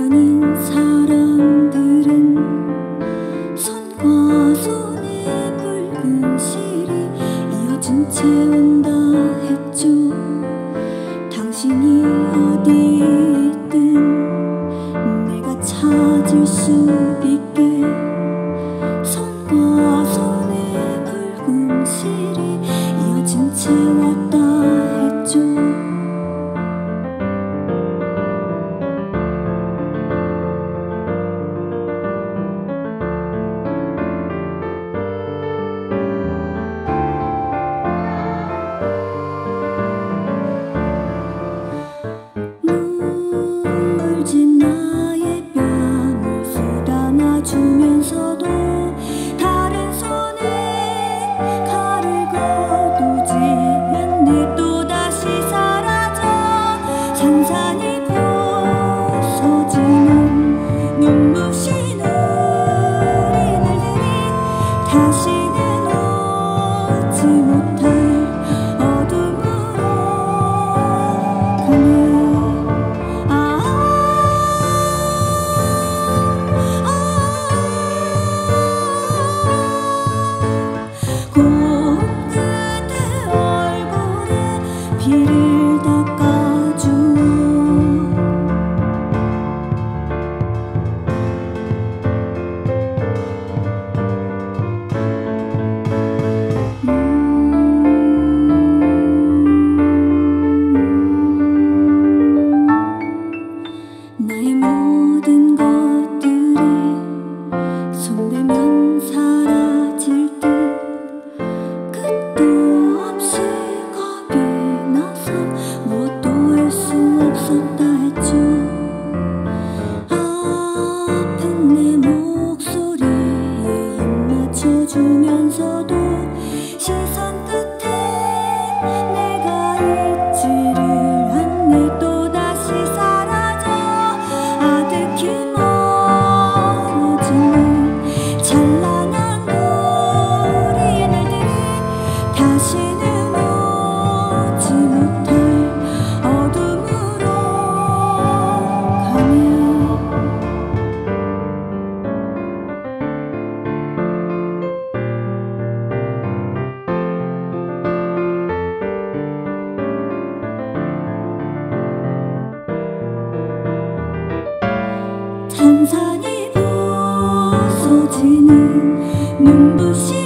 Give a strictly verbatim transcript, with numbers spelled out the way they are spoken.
아닌 사람들은 손과 손에 붉은 실이 이어진 채 온다 했죠. 당신이 어디 있든 내가 찾을 수 있게 손과 손에 붉은 실이 이어진 채 왔다 했죠. 눈물진 나의 뺨을 쏟아놔주면서도 다른 손에 칼을 거두지 않네. 또다시 사라져 산산이 부서지는 눈부신 우리 날들이 다시는 오지 못할 어둠으로 가네. 비를 닦아줘. 음 나의 모든 것들이 손대면 사라질 듯 끝도 없이 겁이 나서 무엇도 할 수 없었다 했죠. 아픈 내 목소리에 입 맞춰주면서도 시선 끝에 내가 있지를 않네. 또다시 사라져 아득히 멀어지는 찬란한 우리의 날들이 다시는 오지 못할 어둠으로 가네. 산산이 부서지는 눈부신